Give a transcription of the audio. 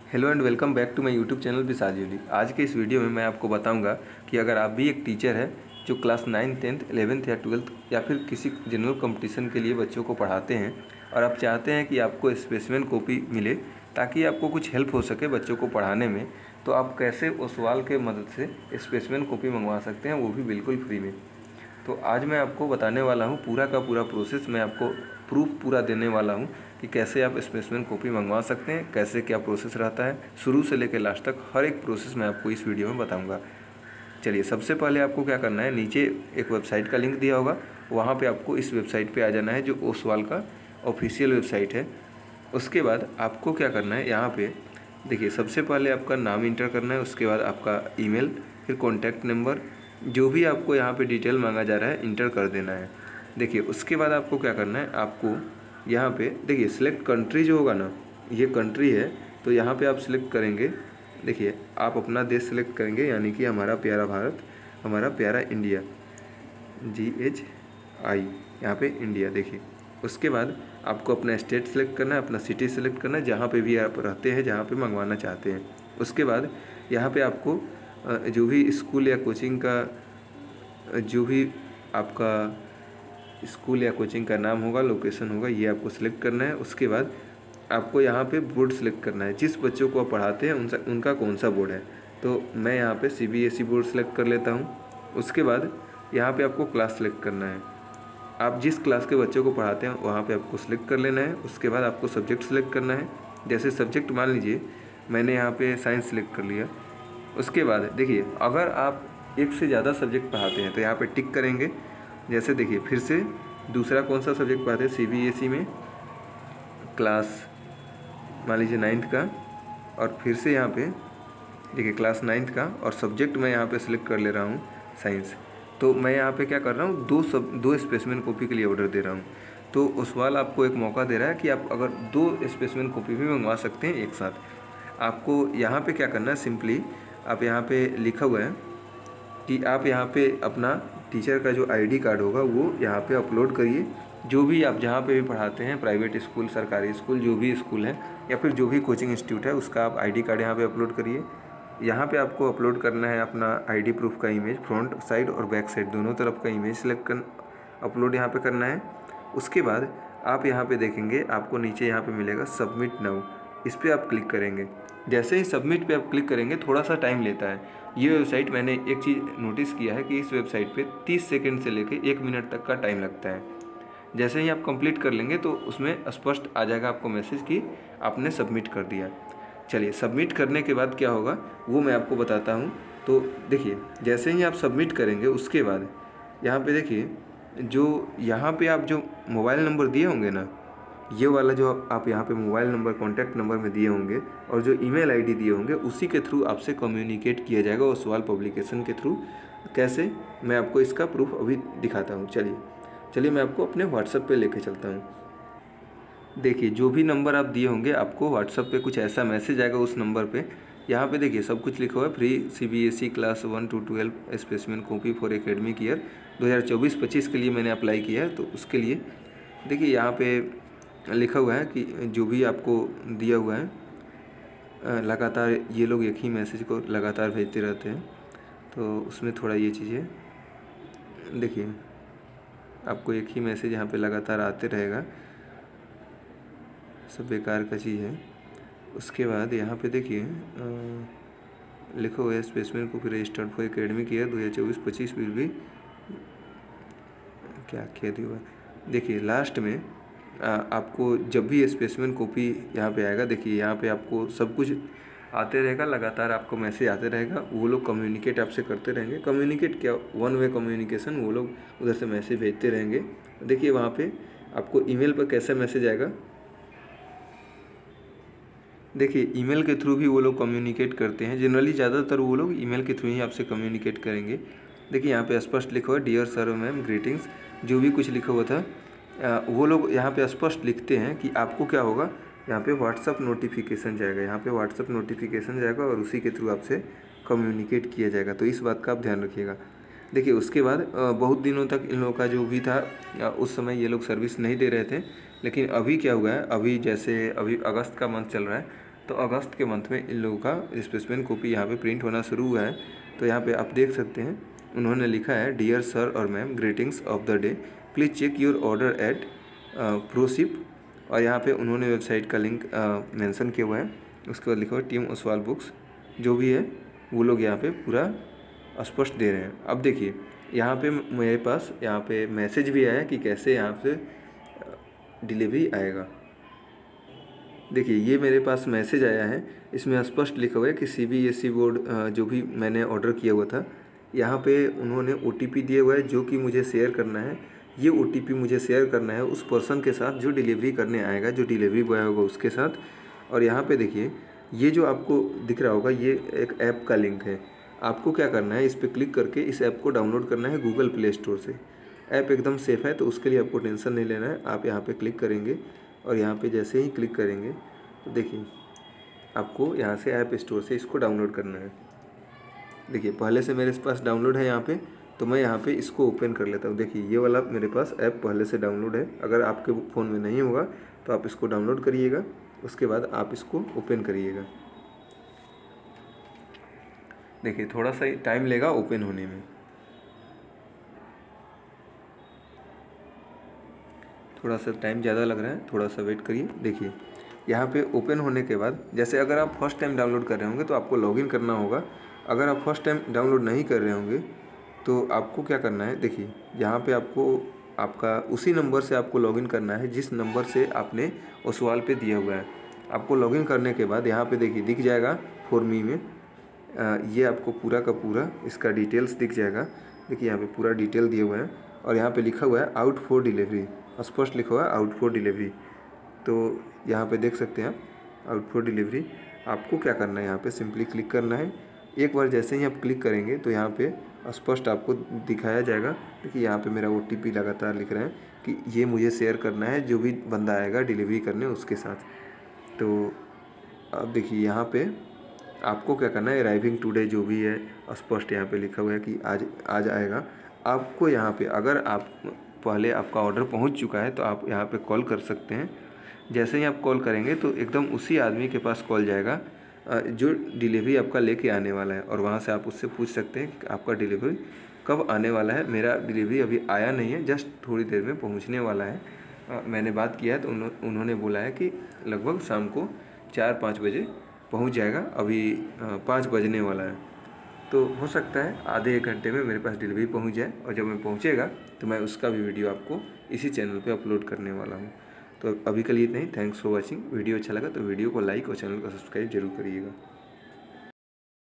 Hello and welcome back to my YouTube channel Vishal. आज के इस वीडियो में मैं आपको बताऊंगा कि अगर आप भी एक टीचर है जो क्लास 9, 10th, 11th या 12th या फिर किसी जनरल कंपटीशन के लिए बच्चों को पढ़ाते हैं और आप चाहते हैं कि आपको स्पेसिमेन कॉपी मिले ताकि आपको कुछ हेल्प हो सके बच्चों को पढ़ाने में, तो आप कैसे ओसवाल के मदद से स्पेसिमेन कॉपी मंगवा सकते हैं, वो भी बिल्कुल फ्री में। तो आज मैं आपको बताने वाला हूँ पूरा का पूरा प्रोसेस। मैं आपको प्रूफ पूरा देने वाला हूँ कि कैसे आप स्पेसिमेन कॉपी मंगवा सकते हैं, कैसे क्या प्रोसेस रहता है, शुरू से लेकर लास्ट तक हर एक प्रोसेस मैं आपको इस वीडियो में बताऊँगा। चलिए, सबसे पहले आपको क्या करना है, नीचे एक वेबसाइट का लिंक दिया होगा, वहाँ पे आपको इस वेबसाइट पे आ जाना है जो ओसवाल का ऑफिशियल वेबसाइट है। उसके बाद आपको क्या करना है, यहाँ पे देखिए सबसे पहले आपका नाम इंटर करना है, उसके बाद आपका ईमेल, फिर कॉन्टैक्ट नंबर, जो भी आपको यहाँ पे डिटेल मांगा जा रहा है इंटर कर देना है। देखिए उसके बाद आपको क्या करना है, आपको यहाँ पे देखिए सिलेक्ट कंट्री जो होगा ना, ये कंट्री है तो यहाँ पे आप सिलेक्ट करेंगे। देखिए आप अपना देश सिलेक्ट करेंगे, यानी कि हमारा प्यारा भारत, हमारा प्यारा इंडिया, GHI, यहाँ पे इंडिया। देखिए उसके बाद आपको अपना स्टेट सेलेक्ट करना है, अपना सिटी सेलेक्ट करना है, जहाँ पे भी आप रहते हैं, जहाँ पे मंगवाना चाहते हैं। उसके बाद यहाँ पे आपको जो भी स्कूल या कोचिंग का, जो भी आपका स्कूल या कोचिंग का नाम होगा, लोकेशन होगा, ये आपको सिलेक्ट करना है। उसके बाद आपको यहाँ पे बोर्ड सेलेक्ट करना है, जिस बच्चों को आप पढ़ाते हैं उनका कौन सा बोर्ड है। तो मैं यहाँ पे CBSE बोर्ड सेलेक्ट कर लेता हूँ। उसके बाद यहाँ पे आपको क्लास सेलेक्ट करना है, आप जिस क्लास के बच्चों को पढ़ाते हैं वहाँ पे आपको सिलेक्ट कर लेना है। उसके बाद आपको सब्जेक्ट सेलेक्ट करना है, जैसे सब्जेक्ट मान लीजिए मैंने यहाँ पे साइंस सेलेक्ट कर लिया। उसके बाद देखिए अगर आप एक से ज़्यादा सब्जेक्ट पढ़ाते हैं तो यहाँ पे टिक करेंगे। जैसे देखिए फिर से दूसरा कौन सा सब्जेक्ट पढ़ाते हैं, CBSE में क्लास मान लीजिए 9th का, और फिर से यहाँ पे देखिए क्लास 9th का, और सब्जेक्ट मैं यहाँ पे सिलेक्ट कर ले रहा हूँ साइंस। तो मैं यहाँ पे क्या कर रहा हूँ, दो स्पेसिमेन कॉपी के लिए ऑर्डर दे रहा हूँ। तो ओसवाल आपको एक मौका दे रहा है कि आप अगर 2 स्पेसिमेन कॉपी भी मंगवा सकते हैं एक साथ। आपको यहाँ पे क्या करना है, सिंपली आप यहाँ पे लिखा हुआ है कि आप यहाँ पे अपना टीचर का जो ID कार्ड होगा वो यहाँ पे अपलोड करिए। जो भी आप जहाँ पे भी पढ़ाते हैं, प्राइवेट स्कूल, सरकारी स्कूल, जो भी स्कूल है या फिर जो भी कोचिंग इंस्टीट्यूट है, उसका आप ID कार्ड यहाँ पे अपलोड करिए। यहाँ पे आपको अपलोड करना है अपना ID प्रूफ का इमेज, फ्रंट साइड और बैक साइड दोनों तरफ का इमेज सेलेक्ट कर अपलोड यहाँ पे करना है। उसके बाद आप यहाँ पे देखेंगे, आपको नीचे यहाँ पे मिलेगा सबमिट नाउ, इस पर आप क्लिक करेंगे। जैसे ही सबमिट पे आप क्लिक करेंगे थोड़ा सा टाइम लेता है ये वेबसाइट। मैंने एक चीज़ नोटिस किया है कि इस वेबसाइट पे 30 सेकंड से लेकर 1 मिनट तक का टाइम लगता है। जैसे ही आप कंप्लीट कर लेंगे तो उसमें स्पष्ट आ जाएगा आपको मैसेज कि आपने सबमिट कर दिया। चलिए, सबमिट करने के बाद क्या होगा वो मैं आपको बताता हूँ। तो देखिए जैसे ही आप सबमिट करेंगे उसके बाद यहाँ पे देखिए, जो यहाँ पे आप जो मोबाइल नंबर दिए होंगे ना, ये वाला जो आप यहाँ पे मोबाइल नंबर कॉन्टैक्ट नंबर में दिए होंगे और जो ईमेल ID दिए होंगे, उसी के थ्रू आपसे कम्युनिकेट किया जाएगा ओसवाल पब्लिकेशन के थ्रू। कैसे, मैं आपको इसका प्रूफ अभी दिखाता हूँ। चलिए मैं आपको अपने व्हाट्सएप पे लेके चलता हूँ। देखिए जो भी नंबर आप दिए होंगे, आपको व्हाट्सएप पे कुछ ऐसा मैसेज आएगा उस नंबर पे। यहाँ पे देखिए सब कुछ लिखा हुआ है, फ्री CBSE class 1 to 12 specimen copy for academic year 2024-25 के लिए मैंने अप्लाई किया है। तो उसके लिए देखिए यहाँ पे लिखा हुआ है कि जो भी आपको दिया हुआ है, लगातार ये लोग एक ही मैसेज को लगातार भेजते रहते हैं, तो उसमें थोड़ा ये चीज़ें देखिए, आपको एक ही मैसेज यहाँ पे लगातार आते रहेगा, सब बेकार का चीज़ है। उसके बाद यहाँ पे देखिए लिखा हुआ है स्पेसिमेन को registered for academic year 2024-25 will भी क्या दिया हुआ है। देखिए लास्ट में आपको जब भी स्पेसिमेन कॉपी यहाँ पे आएगा, देखिए यहाँ पे आपको सब कुछ आते रहेगा, लगातार आपको मैसेज आते रहेगा, वो लोग कम्युनिकेट आपसे करते रहेंगे। कम्युनिकेट क्या, 1 वे कम्युनिकेशन, वो लोग उधर से मैसेज भेजते रहेंगे। देखिए वहाँ पे आपको ईमेल पर कैसा मैसेज आएगा, देखिए ईमेल के थ्रू भी वो लोग कम्युनिकेट करते हैं। जनरली ज़्यादातर वो लोग ईमेल के थ्रू ही आपसे कम्युनिकेट करेंगे। देखिए यहाँ पे स्पष्ट लिखा हुआ है, डियर सर मैम ग्रीटिंग्स, जो भी कुछ लिखा हुआ था वो लोग यहाँ पे स्पष्ट लिखते हैं कि आपको क्या होगा, यहाँ पे व्हाट्सअप नोटिफिकेशन जाएगा, यहाँ पे व्हाट्सअप नोटिफिकेशन जाएगा और उसी के थ्रू आपसे कम्युनिकेट किया जाएगा। तो इस बात का आप ध्यान रखिएगा। देखिए उसके बाद बहुत दिनों तक इन लोगों का जो भी था, उस समय ये लोग सर्विस नहीं दे रहे थे, लेकिन अभी क्या हुआ है, अभी जैसे अभी अगस्त का मंथ चल रहा है, तो अगस्त के मंथ में इन लोगों का स्पेसिमेन कॉपी यहाँ पे प्रिंट होना शुरू हुआ है। तो यहाँ पे आप देख सकते हैं उन्होंने लिखा है, डियर सर और ma'am, greetings of the day, please check your order at Proship. और यहाँ पे उन्होंने वेबसाइट का लिंक मेंशन किया हुआ है। उसके बाद लिखा हुआ टीम ओसवाल बुक्स, जो भी है वो लोग यहाँ पे पूरा स्पष्ट दे रहे हैं। अब देखिए यहाँ पे मेरे पास यहाँ पे मैसेज भी आया कि कैसे यहाँ से डिलीवरी आएगा। देखिए ये मेरे पास मैसेज आया है, इसमें स्पष्ट लिखा हुआ है कि CBSE बोर्ड जो भी मैंने ऑर्डर किया हुआ था, यहाँ पे उन्होंने OTP दिया हुआ है जो कि मुझे शेयर करना है। ये OTP मुझे शेयर करना है उस पर्सन के साथ जो डिलीवरी करने आएगा, जो डिलीवरी बॉय होगा उसके साथ। और यहाँ पे देखिए ये जो आपको दिख रहा होगा ये एक ऐप का लिंक है। आपको क्या करना है, इस पर क्लिक करके इस ऐप को डाउनलोड करना है गूगल प्ले स्टोर से। ऐप एकदम सेफ़ है, तो उसके लिए आपको टेंशन नहीं लेना है। आप यहाँ पे क्लिक करेंगे और यहाँ पे जैसे ही क्लिक करेंगे तो देखिए आपको यहाँ से ऐप स्टोर से इसको डाउनलोड करना है। देखिए पहले से मेरे पास डाउनलोड है यहाँ पे, तो मैं यहाँ पे इसको ओपन कर लेता हूँ। देखिए ये वाला मेरे पास ऐप पहले से डाउनलोड है। अगर आपके फ़ोन में नहीं होगा तो आप इसको डाउनलोड करिएगा, उसके बाद आप इसको ओपन करिएगा। देखिए थोड़ा सा टाइम लेगा ओपन होने में, थोड़ा सा टाइम ज़्यादा लग रहा है, थोड़ा सा वेट करिए। देखिए यहाँ पे ओपन होने के बाद, जैसे अगर आप फर्स्ट टाइम डाउनलोड कर रहे होंगे तो आपको लॉगिन करना होगा। अगर आप फर्स्ट टाइम डाउनलोड नहीं कर रहे होंगे तो आपको क्या करना है, देखिए यहाँ पे आपको आपका उसी नंबर से आपको लॉगिन करना है जिस नंबर से आपने ओसवाल पे दिया हुआ है। आपको लॉगिन करने के बाद यहाँ पे देखिए दिख जाएगा फॉर मी में ये आपको पूरा का पूरा इसका डिटेल्स दिख जाएगा। देखिए यहाँ पे पूरा डिटेल दिया हुआ है और यहाँ पे लिखा हुआ है आउट फॉर डिलीवरी, स्पष्ट लिखा हुआ है आउट फॉर डिलीवरी। तो यहाँ पे देख सकते हैं आप आउट फॉर डिलीवरी। आपको क्या करना है, यहाँ पे सिंपली क्लिक करना है। एक बार जैसे ही आप क्लिक करेंगे तो यहाँ पे स्पष्ट आपको दिखाया जाएगा। देखिए यहाँ पे मेरा OTP लगातार लिख रहा है कि ये मुझे शेयर करना है जो भी बंदा आएगा डिलीवरी करने उसके साथ। तो अब देखिए यहाँ पे आपको क्या करना है, अराइविंग टुडे जो भी है स्पष्ट यहाँ पे लिखा हुआ है कि आज आएगा। आपको यहाँ पे अगर आप पहले आपका ऑर्डर पहुँच चुका है तो आप यहाँ पे कॉल कर सकते हैं। जैसे ही आप कॉल करेंगे तो एकदम उसी आदमी के पास कॉल जाएगा जो डिलीवरी आपका लेके आने वाला है, और वहाँ से आप उससे पूछ सकते हैं कि आपका डिलीवरी कब आने वाला है। मेरा डिलीवरी अभी आया नहीं है, जस्ट थोड़ी देर में पहुँचने वाला है। मैंने बात किया है तो उन्होंने बोला है कि लगभग शाम को 4-5 बजे पहुँच जाएगा। अभी 5 बजने वाला है, तो हो सकता है आधे एक घंटे में मेरे पास डिलीवरी पहुँच जाए। और जब मैं पहुँचेगा तो मैं उसका भी वीडियो आपको इसी चैनल पे अपलोड करने वाला हूँ। तो अभी के लिए इतना ही। Thanks for watching. वीडियो अच्छा लगा तो वीडियो को लाइक और चैनल को सब्सक्राइब जरूर करिएगा।